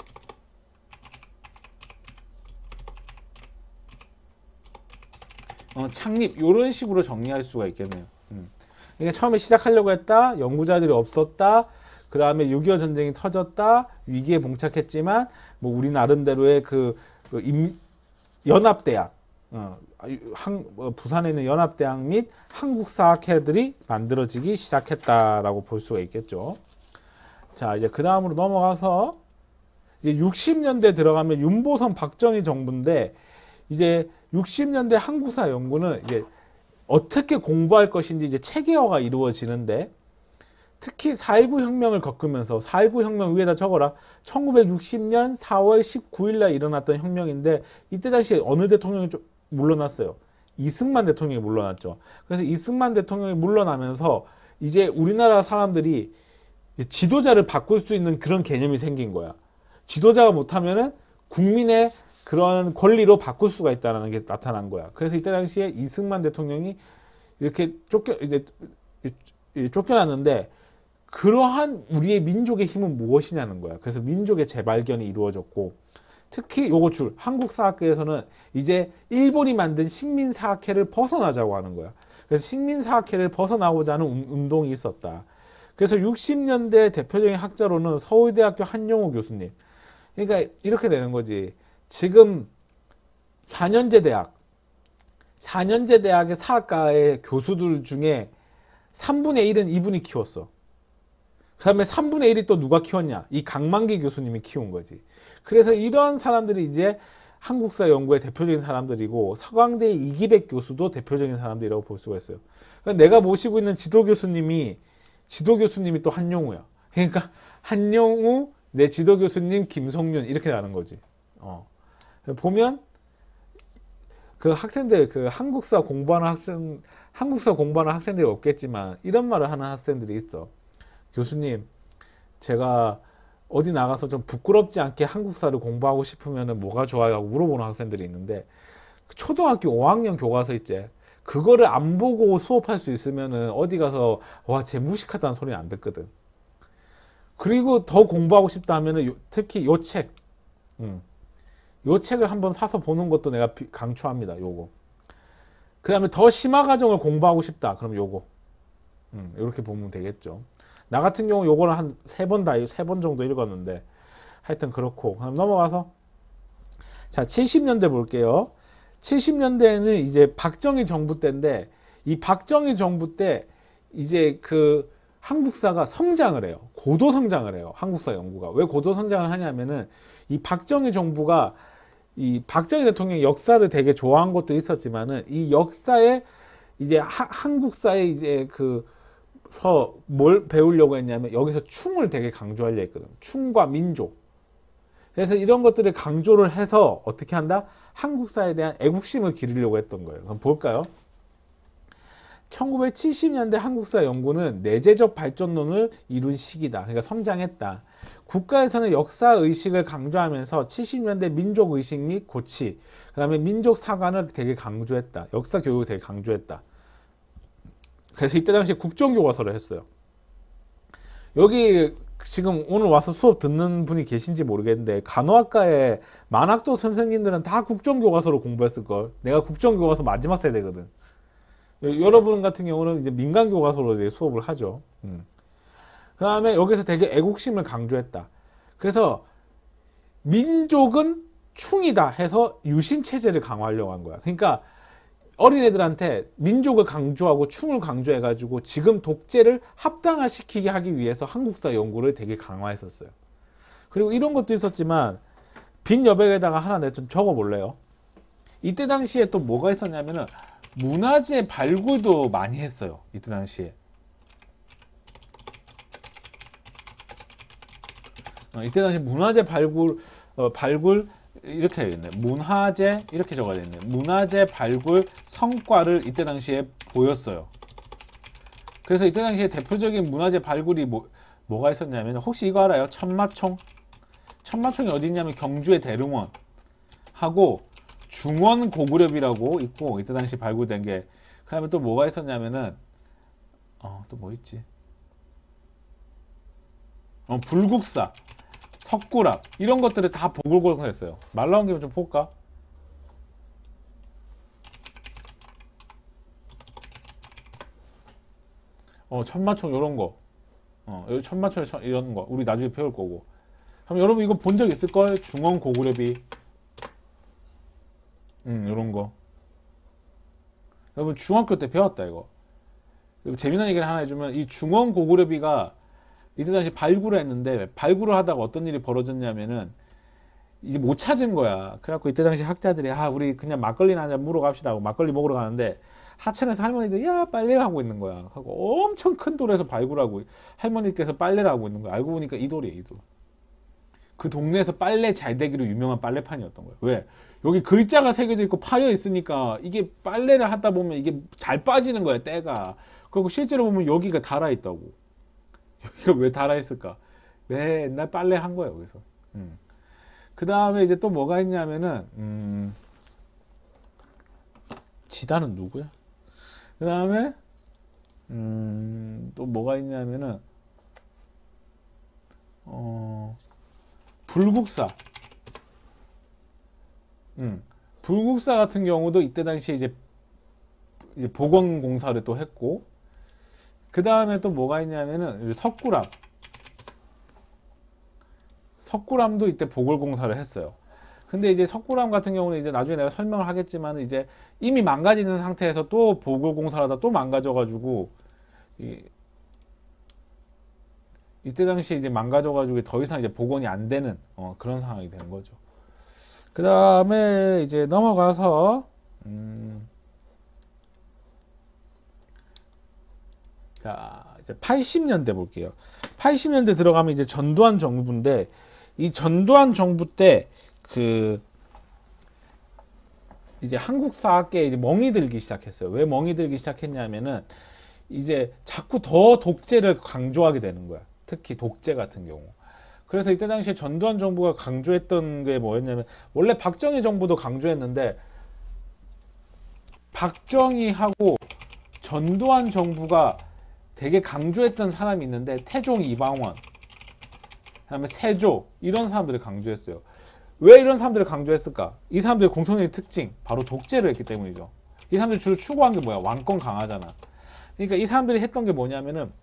창립, 이런 식으로 정리할 수가 있겠네요. 그러니까 처음에 시작하려고 했다, 연구자들이 없었다, 그 다음에 6.25 전쟁이 터졌다, 위기에 봉착했지만 뭐 우리 나름대로의 연합대학, 부산에 있는 연합대학 및 한국사학회들이 만들어지기 시작했다라고 볼 수가 있겠죠. 자, 이제 그 다음으로 넘어가서 이제 60년대 들어가면 윤보선 박정희 정부인데, 이제 60년대 한국사 연구는 이제 어떻게 공부할 것인지 이제 체계화가 이루어지는데, 특히 4.19 혁명을 겪으면서 4.19 혁명 위에다 적어라. 1960년 4월 19일 날 일어났던 혁명인데, 이때 당시에 어느 대통령이 좀 물러났어요. 이승만 대통령이 물러났죠. 그래서 이승만 대통령이 물러나면서 이제 우리나라 사람들이 이제 지도자를 바꿀 수 있는 그런 개념이 생긴 거야. 지도자가 못하면은 국민의 그런 권리로 바꿀 수가 있다는 게 나타난 거야. 그래서 이때 당시에 이승만 대통령이 이렇게 쫓겨났는데 그러한 우리의 민족의 힘은 무엇이냐는 거야. 그래서 민족의 재발견이 이루어졌고 특히 요거 한국사학계에서는 이제 일본이 만든 식민사학회를 벗어나자고 하는 거야. 그래서 식민사학회를 벗어나고자 하는 운동이 있었다. 그래서 60년대 대표적인 학자로는 서울대학교 한용호 교수님. 그러니까 이렇게 되는 거지. 지금 4년제 대학의 사학과의 교수들 중에 3분의 1은 이분이 키웠어. 그 다음에 3분의 1이 또 누가 키웠냐? 이 강만기 교수님이 키운 거지. 그래서 이런 사람들이 이제 한국사 연구의 대표적인 사람들이고 서강대 이기백 교수도 대표적인 사람들이라고 볼 수가 있어요. 그러니까 내가 모시고 있는 지도 교수님이 또 한용우야. 그러니까 한용우, 내 지도 교수님 김성윤 이렇게 나는 거지. 보면 그 학생들 그 한국사 공부하는 학생들이 없겠지만 이런 말을 하는 학생들이 있어. 교수님, 제가 어디 나가서 좀 부끄럽지 않게 한국사를 공부하고 싶으면 뭐가 좋아요? 하고 물어보는 학생들이 있는데 초등학교 5학년 교과서 있지. 그거를 안 보고 수업할 수 있으면은 어디 가서 와, 쟤 무식하다는 소리는 안 듣거든. 그리고 더 공부하고 싶다 하면은 특히 요 책, 요 책을 한번 사서 보는 것도 내가 강추합니다. 요거. 그 다음에 더 심화 과정을 공부하고 싶다. 그럼 요거. 이렇게 보면 되겠죠. 나 같은 경우 요거를 한 3번 정도 읽었는데 하여튼 그렇고. 그럼 넘어가서 자 70년대 볼게요. 70년대에는 이제 박정희 정부 때인데 이 박정희 정부 때 이제 그 한국사가 성장을 해요. 고도 성장을 해요. 한국사 연구가. 왜 고도 성장을 하냐면은 이 박정희 정부가 이 박정희 대통령이 역사를 되게 좋아한 것도 있었지만은 이 역사에 이제 한국사에 이제 뭘 배우려고 했냐면 여기서 충을 되게 강조하려 했거든. 충과 민족. 그래서 이런 것들을 강조를 해서 어떻게 한다? 한국사에 대한 애국심을 기르려고 했던 거예요. 그럼 볼까요? 1970년대 한국사 연구는 내재적 발전론을 이룬 시기다. 그러니까 성장했다. 국가에서는 역사의식을 강조하면서 70년대 민족의식 및 고치, 그 다음에 민족사관을 되게 강조했다. 역사교육을 되게 강조했다. 그래서 이때 당시 국정교과서를 했어요. 여기 지금 오늘 와서 수업 듣는 분이 계신지 모르겠는데 간호학과의 만학도 선생님들은 다 국정교과서로 공부했을걸. 내가 국정교과서 마지막 세대거든. 여러분 같은 경우는 이제 민간교과서로 이제 수업을 하죠. 그 다음에 여기서 되게 애국심을 강조했다. 그래서 민족은 충이다 해서 유신체제를 강화하려고 한 거야. 그러니까 어린애들한테 민족을 강조하고 충을 강조해가지고 지금 독재를 합당화시키게 하기 위해서 한국사 연구를 되게 강화했었어요. 그리고 이런 것도 있었지만 빈 여백에다가 하나 내가 좀 적어볼래요. 이때 당시에 또 뭐가 있었냐면은 문화재 발굴도 많이 했어요. 이때 당시에. 이때 당시 문화재 발굴 이렇게 되겠네. 문화재 이렇게 적어야 되겠네. 문화재 발굴 성과를 이때 당시에 보였어요. 그래서 이때 당시에 대표적인 문화재 발굴이 뭐가 있었냐면 혹시 이거 알아요? 천마총. 천마총이 어디 있냐면 경주의 대릉원 하고 중원 고구렵이라고 있고 이때 당시 발굴된 게. 그다음에 또 뭐가 있었냐면은 또 뭐 있지? 불국사, 석굴암 이런 것들을 다 보글보글 했어요. 말 나온 김에 좀 볼까? 천마총 이런 거, 천마총 이런 거 우리 나중에 배울 거고. 그럼 여러분 이거 본 적 있을 걸? 중원 고구렵이, 이런 거. 여러분 중학교 때 배웠다 이거. 그리고 재미난 얘기를 하나 해주면 이 중원 고구려비가 이때 당시 발굴을 했는데 발굴을 하다가 어떤 일이 벌어졌냐면은 이제 못 찾은 거야. 그래갖고 이때 당시 학자들이 우리 그냥 막걸리나 한잔 물어 갑시다 하고 막걸리 먹으러 가는데 하천에서 할머니들 빨래를 하고 있는 거야. 하고 엄청 큰 돌에서 발굴하고 할머니께서 빨래를 하고 있는 거야. 알고 보니까 이 돌이에요, 이 돌. 그 동네에서 빨래 잘 되기로 유명한 빨래판이었던 거예요. 왜? 여기 글자가 새겨져 있고 파여 있으니까 이게 빨래를 하다 보면 이게 잘 빠지는 거야, 때가. 그리고 실제로 보면 여기가 달아있다고. 여기가 왜 달아있을까? 맨날 빨래 한 거예요, 여기서. 그 다음에 이제 또 뭐가 있냐면은, 지단은 누구야? 그 다음에, 또 뭐가 있냐면은 불국사. 불국사 같은 경우도 이때 당시에 이제 보건공사를 또 했고, 그 다음에 또 뭐가 있냐면은 이제 석굴암. 석굴암도 이때 보궐공사를 했어요. 근데 이제 석굴암 같은 경우는 이제 나중에 내가 설명을 하겠지만 이제 이미 망가지는 상태에서 또 보궐공사를 하다 또 망가져가지고 이때 당시에 이제 망가져가지고 더 이상 이제 복원이 안 되는 그런 상황이 되는 거죠. 그 다음에 이제 넘어가서 자 이제 80년대 볼게요. 80년대 들어가면 이제 전두환 정부인데 이 전두환 정부 때 그 이제 한국 사학계에 이제 멍이 들기 시작했어요. 왜 멍이 들기 시작했냐면은 이제 자꾸 더 독재를 강조하게 되는 거야. 특히 독재 같은 경우. 그래서 이때 당시에 전두환 정부가 강조했던 게 뭐였냐면 원래 박정희 정부도 강조했는데 박정희하고 전두환 정부가 되게 강조했던 사람이 있는데 태종 이방원, 그다음에 세조 이런 사람들을 강조했어요. 왜 이런 사람들을 강조했을까? 이 사람들의 공통적인 특징 바로 독재를 했기 때문이죠. 이 사람들이 주로 추구한 게 뭐야? 왕권 강화잖아. 그러니까 이 사람들이 했던 게 뭐냐면은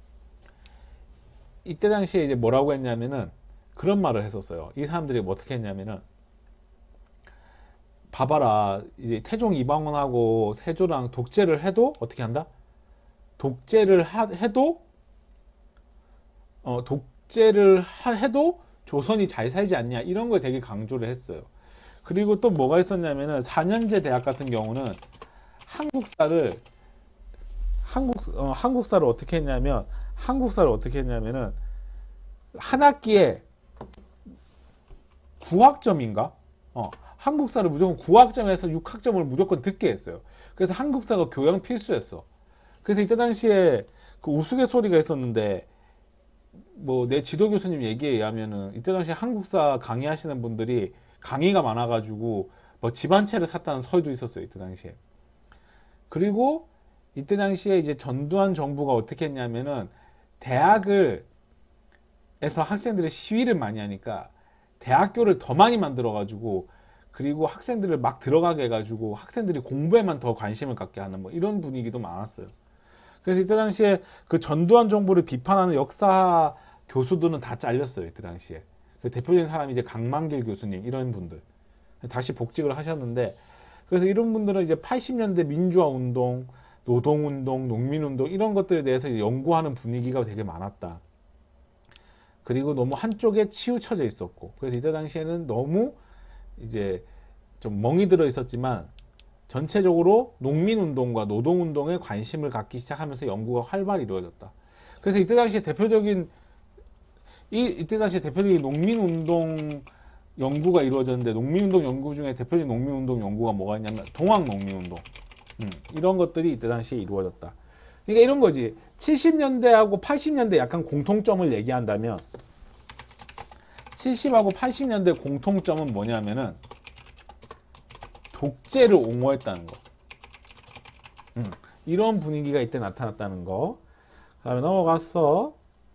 이때 당시에 이제 뭐라고 했냐면은 그런 말을 했었어요. 이 사람들이 뭐 어떻게 했냐면은 봐봐라 이제 태종 이방원하고 세조랑 독재를 해도 어떻게 한다? 독재를 해도 해도 조선이 잘 살지 않냐 이런 걸 되게 강조를 했어요. 그리고 또 뭐가 있었냐면은 4년제 대학 같은 경우는 한국사를 어떻게 했냐면은 한 학기에 9학점인가? 한국사를 무조건 9학점에서 6학점을 무조건 듣게 했어요. 그래서 한국사가 교양 필수였어. 그래서 이때 당시에 그 우스갯소리가 있었는데 뭐 내 지도 교수님 얘기에 의하면은 이때 당시에 한국사 강의하시는 분들이 강의가 많아가지고 뭐 집 한 채를 샀다는 설도 있었어요. 이때 당시에. 그리고 이때 당시에 이제 전두환 정부가 어떻게 했냐면은 대학에서 학생들이 시위를 많이 하니까 대학교를 더 많이 만들어가지고 그리고 학생들을 막 들어가게 해가지고 학생들이 공부에만 더 관심을 갖게 하는 뭐 이런 분위기도 많았어요. 그래서 이때 당시에 그 전두환 정부를 비판하는 역사 교수들은 다 잘렸어요. 이때 당시에. 그 대표적인 사람이 이제 강만길 교수님 이런 분들 다시 복직을 하셨는데 그래서 이런 분들은 이제 80년대 민주화 운동, 노동 운동, 농민 운동 이런 것들에 대해서 연구하는 분위기가 되게 많았다. 그리고 너무 한쪽에 치우쳐져 있었고 그래서 이때 당시에는 너무 이제 좀 멍이 들어 있었지만 전체적으로 농민운동과 노동운동에 관심을 갖기 시작하면서 연구가 활발히 이루어졌다. 그래서 이때 당시에 대표적인 농민운동 연구가 이루어졌는데 농민운동 연구 중에 대표적인 농민운동 연구가 뭐가 있냐면 동학농민운동 이런 것들이 이때 당시에 이루어졌다. 그러니까 이런 거지. 70년대하고 80년대 약간 공통점을 얘기한다면 70하고 80년대 공통점은 뭐냐면은 독재를 옹호했다는 거. 이런 분위기가 이때 나타났다는 거. 그 다음에 넘어가서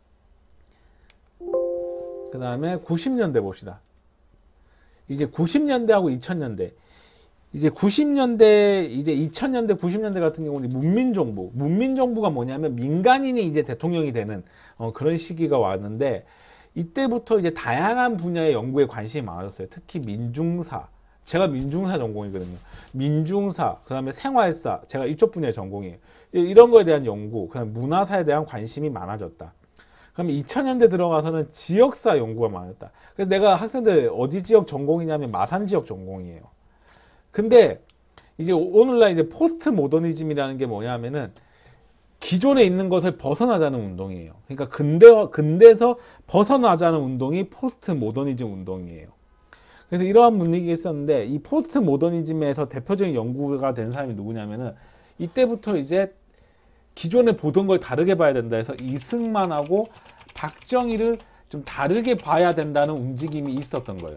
그 다음에 90년대 봅시다. 이제 90년대하고 2000년대. 이제 90년대, 이제 2000년대, 90년대 같은 경우는 문민정부. 문민정부가 뭐냐면 민간인이 이제 대통령이 되는 그런 시기가 왔는데 이때부터 이제 다양한 분야의 연구에 관심이 많아졌어요. 특히 민중사. 제가 민중사 전공이거든요. 민중사, 그 다음에 생활사, 제가 이쪽 분야의 전공이에요. 이런 거에 대한 연구, 그다음 문화사에 대한 관심이 많아졌다. 그러면 2000년대 들어가서는 지역사 연구가 많았다. 그래서 내가 학생들 어디 지역 전공이냐면 마산 지역 전공이에요. 근데 이제 오늘날 이제 포스트 모더니즘이라는 게 뭐냐면은 기존에 있는 것을 벗어나자는 운동이에요. 그러니까 근대에서 벗어나자는 운동이 포스트 모더니즘 운동이에요. 그래서 이러한 분위기가 있었는데 이 포스트 모더니즘에서 대표적인 연구가 된 사람이 누구냐면은 이때부터 이제 기존에 보던 걸 다르게 봐야 된다 해서 이승만하고 박정희를 좀 다르게 봐야 된다는 움직임이 있었던 거예요.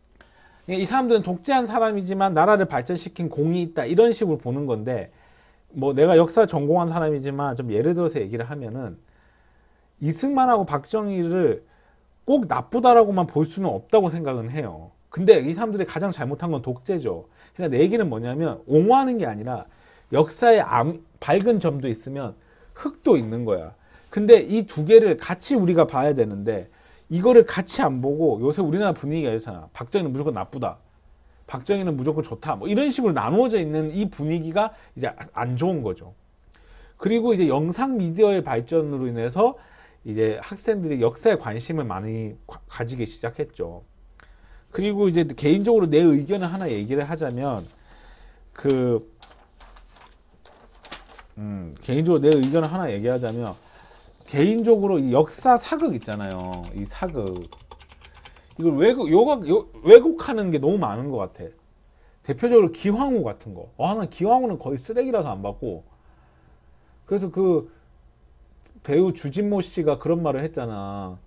이 사람들은 독재한 사람이지만 나라를 발전시킨 공이 있다 이런 식으로 보는 건데 뭐 내가 역사 전공한 사람이지만 좀 예를 들어서 얘기를 하면은 이승만하고 박정희를 꼭 나쁘다라고만 볼 수는 없다고 생각은 해요. 근데 이 사람들이 가장 잘못한 건 독재죠. 그러니까 내 얘기는 뭐냐면 옹호하는 게 아니라 역사에 밝은 점도 있으면 흑도 있는 거야. 근데 이 두 개를 같이 우리가 봐야 되는데 이거를 같이 안 보고 요새 우리나라 분위기가 이렇잖아. 박정희는 무조건 나쁘다. 박정희는 무조건 좋다. 뭐 이런 식으로 나누어져 있는 이 분위기가 이제 안 좋은 거죠. 그리고 이제 영상 미디어의 발전으로 인해서 이제 학생들이 역사에 관심을 많이 가지기 시작했죠. 그리고 이제 개인적으로 내 의견을 하나 얘기를 하자면 개인적으로 내 의견을 하나 얘기하자면 개인적으로 이 역사 사극 있잖아요. 이 사극 이걸 왜곡하는 게 너무 많은 것 같아. 대표적으로 기황후 같은 거. 난 기황후는 거의 쓰레기라서 안 봤고. 그래서 그 배우 주진모 씨가 그런 말을 했잖아.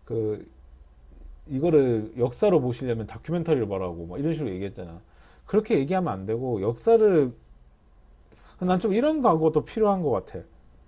이거를 역사로 보시려면 다큐멘터리를 보라고 막 이런 식으로 얘기했잖아. 그렇게 얘기하면 안 되고 역사를 난 좀 이런 각오도 필요한 것 같아.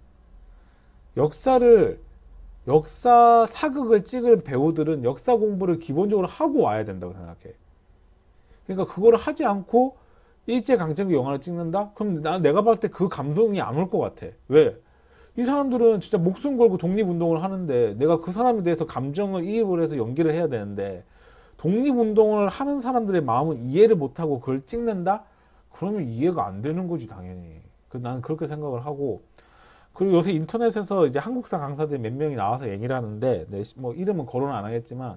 역사 사극을 찍을 배우들은 역사 공부를 기본적으로 하고 와야 된다고 생각해. 그러니까 그거를 하지 않고 일제강점기 영화를 찍는다? 그럼 내가 봤을 때 그 감동이 안 올 것 같아. 왜? 이 사람들은 진짜 목숨 걸고 독립운동을 하는데 내가 그 사람에 대해서 감정을 이입을 해서 연기를 해야 되는데 독립운동을 하는 사람들의 마음은 이해를 못하고 그걸 찍는다? 그러면 이해가 안 되는 거지 당연히. 나는 그렇게 생각을 하고 그리고 요새 인터넷에서 이제 한국사 강사들 몇 명이 나와서 얘기를 하는데 뭐 이름은 거론 안 하겠지만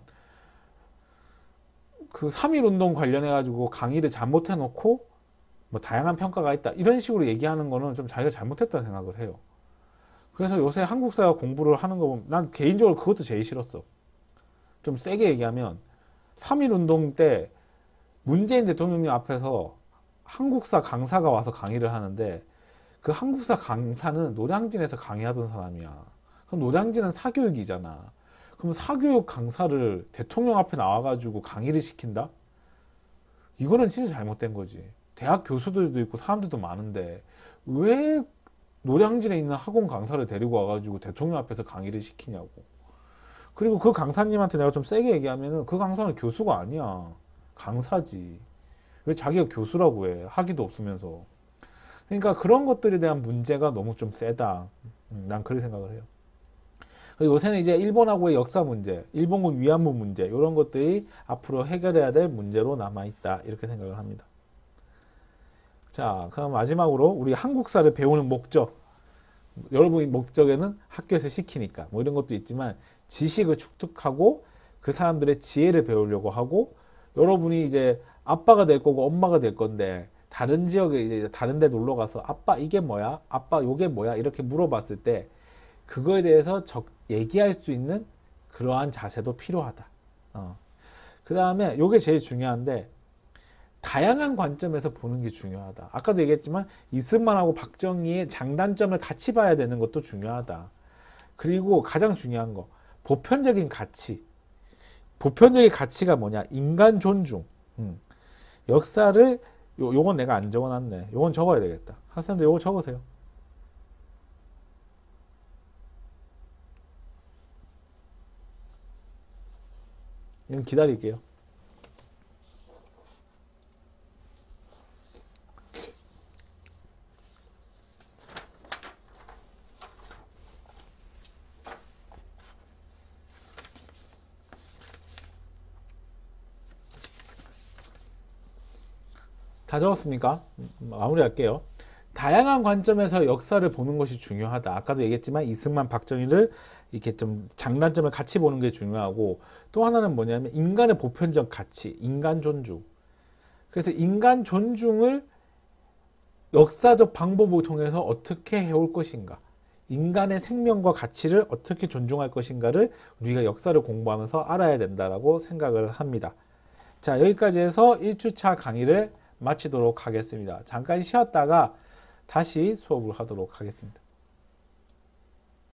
그 3.1운동 관련해가지고 강의를 잘못해놓고 뭐 다양한 평가가 있다 이런 식으로 얘기하는 거는 좀 자기가 잘못했다는 생각을 해요. 그래서 요새 한국사 공부를 하는 거 보면 난 개인적으로 그것도 제일 싫었어. 좀 세게 얘기하면 3.1운동 때 문재인 대통령님 앞에서 한국사 강사가 와서 강의를 하는데 그 한국사 강사는 노량진에서 강의하던 사람이야. 그럼 노량진은 사교육이잖아. 그럼 사교육 강사를 대통령 앞에 나와가지고 강의를 시킨다? 이거는 진짜 잘못된 거지. 대학 교수들도 있고 사람들도 많은데 왜 노량진에 있는 학원 강사를 데리고 와가지고 대통령 앞에서 강의를 시키냐고. 그리고 그 강사님한테 내가 좀 세게 얘기하면은 그 강사는 교수가 아니야. 강사지. 왜 자기가 교수라고 해. 학위도 없으면서. 그러니까 그런 것들에 대한 문제가 너무 좀 세다. 난 그렇게 생각을 해요. 그리고 요새는 이제 일본하고의 역사 문제, 일본군 위안부 문제 이런 것들이 앞으로 해결해야 될 문제로 남아있다. 이렇게 생각을 합니다. 자, 그럼 마지막으로 우리 한국사를 배우는 목적. 여러분의 목적에는 학교에서 시키니까 뭐 이런 것도 있지만 지식을 축적하고 그 사람들의 지혜를 배우려고 하고 여러분이 이제 아빠가 될 거고 엄마가 될 건데 다른 지역에 이제 다른 데 놀러 가서 아빠 이게 뭐야? 아빠 요게 뭐야? 이렇게 물어봤을 때 그거에 대해서 얘기할 수 있는 그러한 자세도 필요하다. 그 다음에 요게 제일 중요한데 다양한 관점에서 보는 게 중요하다. 아까도 얘기했지만 이승만하고 박정희의 장단점을 같이 봐야 되는 것도 중요하다. 그리고 가장 중요한 거 보편적인 가치. 보편적인 가치가 뭐냐? 인간 존중. 역사를 요건 내가 안 적어놨네. 요건 적어야 되겠다. 학생들 요거 적으세요. 이건 기다릴게요. 다 적었습니까? 마무리할게요. 다양한 관점에서 역사를 보는 것이 중요하다. 아까도 얘기했지만 이승만, 박정희를 이렇게 좀 장단점을 같이 보는 게 중요하고 또 하나는 뭐냐면 인간의 보편적 가치, 인간 존중. 그래서 인간 존중을 역사적 방법을 통해서 어떻게 해올 것인가, 인간의 생명과 가치를 어떻게 존중할 것인가를 우리가 역사를 공부하면서 알아야 된다라고 생각을 합니다. 자, 여기까지 해서 1주차 강의를 마치도록 하겠습니다. 잠깐 쉬었다가 다시 수업을 하도록 하겠습니다.